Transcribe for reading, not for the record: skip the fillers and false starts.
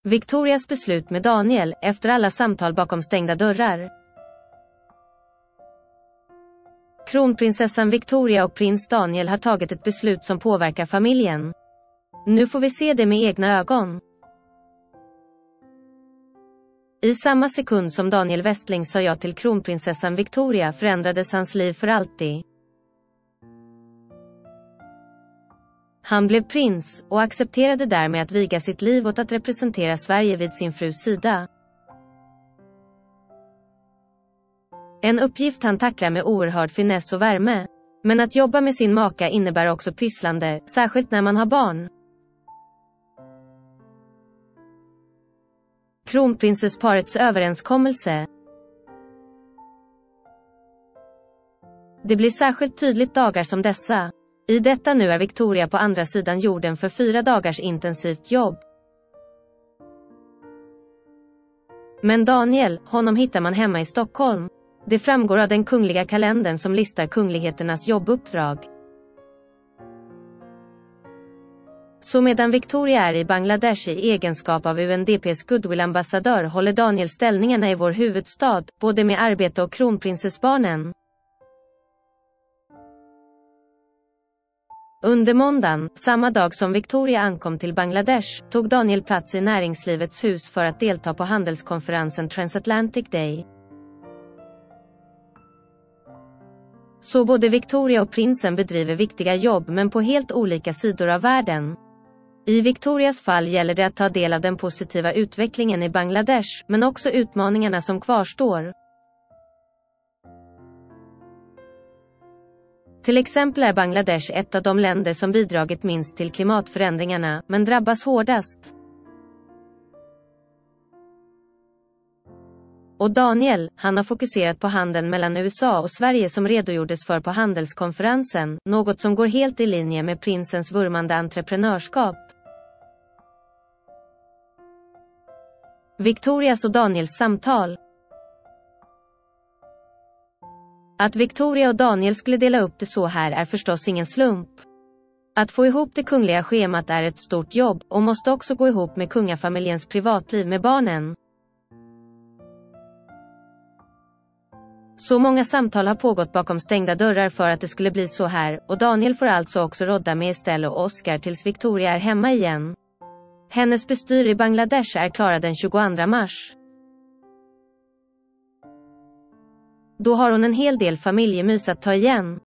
Victorias beslut med Daniel efter alla samtal bakom stängda dörrar. Kronprinsessan Victoria och prins Daniel har tagit ett beslut som påverkar familjen. Nu får vi se det med egna ögon. I samma sekund som Daniel Westling sa ja till kronprinsessan Victoria förändrades hans liv för alltid. Han blev prins och accepterade därmed att viga sitt liv åt att representera Sverige vid sin frus sida. En uppgift han tacklar med oerhörd finess och värme. Men att jobba med sin maka innebär också pysslande, särskilt när man har barn. Kronprinsessparets överenskommelse. Det blir särskilt tydligt dagar som dessa. I detta nu är Victoria på andra sidan jorden för 4 dagars intensivt jobb. Men Daniel, honom hittar man hemma i Stockholm. Det framgår av den kungliga kalendern som listar kungligheternas jobbuppdrag. Så medan Victoria är i Bangladesh i egenskap av UNDPs goodwill-ambassadör håller Daniel ställningarna i vår huvudstad, både med arbete och kronprinsessbarnen. Under måndagen, samma dag som Victoria ankom till Bangladesh, tog Daniel plats i Näringslivets hus för att delta på handelskonferensen Transatlantic Day. Så både Victoria och prinsen bedriver viktiga jobb men på helt olika sidor av världen. I Victorias fall gäller det att ta del av den positiva utvecklingen i Bangladesh, men också utmaningarna som kvarstår. Till exempel är Bangladesh ett av de länder som bidragit minst till klimatförändringarna, men drabbas hårdast. Och Daniel, han har fokuserat på handeln mellan USA och Sverige som redogjordes för på handelskonferensen, något som går helt i linje med prinsens vurmande entreprenörskap. Victorias och Daniels samtal. Att Victoria och Daniel skulle dela upp det så här är förstås ingen slump. Att få ihop det kungliga schemat är ett stort jobb och måste också gå ihop med kungafamiljens privatliv med barnen. Så många samtal har pågått bakom stängda dörrar för att det skulle bli så här, och Daniel får alltså också rodda med Estelle och Oscar tills Victoria är hemma igen. Hennes bestyr i Bangladesh är klara den 22 mars. Då har hon en hel del familjemys att ta igen.